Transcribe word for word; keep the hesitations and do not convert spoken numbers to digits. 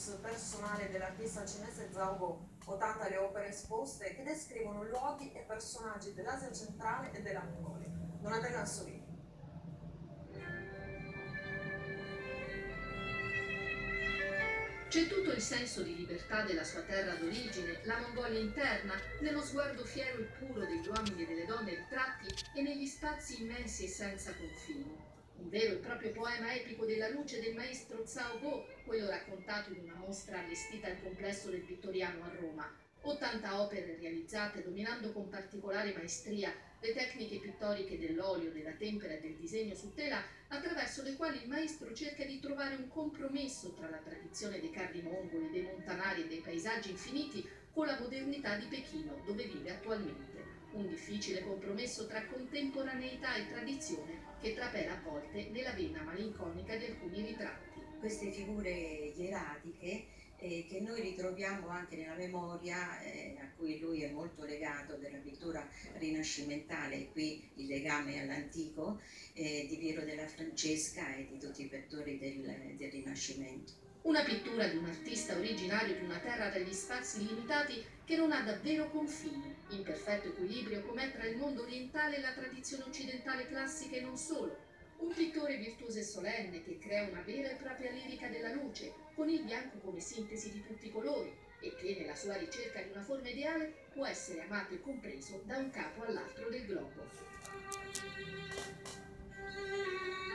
focus personale dell'artista cinese Zhao Bo, ottanta le opere esposte che descrivono luoghi e personaggi dell'Asia centrale e della Mongolia. Donatella Ansolini. C'è tutto il senso di libertà della sua terra d'origine, la Mongolia interna, nello sguardo fiero e puro degli uomini e delle donne ritratti e negli spazi immensi e senza confini. Un vero e proprio poema epico della luce del maestro Zhao Bo, quello raccontato in una mostra allestita al complesso del Vittoriano a Roma. ottanta opere realizzate dominando con particolare maestria le tecniche pittoriche dell'olio, della tempera e del disegno su tela, attraverso le quali il maestro cerca di trovare un compromesso tra la tradizione dei carri mongoli, dei montanari e dei paesaggi infiniti con la modernità di Pechino, dove vive attualmente. Un difficile compromesso tra contemporaneità e tradizione che trapela a volte nella vena malinconica di alcuni ritratti. Queste figure ieratiche eh, che noi ritroviamo anche nella memoria eh, a cui lui è molto legato della pittura rinascimentale, qui il legame all'antico eh, di Piero della Francesca e di tutti i pittori del, del Rinascimento. Una pittura di un artista originario di una terra dagli spazi illimitati che non ha davvero confini, in perfetto equilibrio com'è tra il mondo orientale e la tradizione occidentale classica e non solo. Un pittore virtuoso e solenne che crea una vera e propria lirica della luce, con il bianco come sintesi di tutti i colori, e che nella sua ricerca di una forma ideale può essere amato e compreso da un capo all'altro del globo.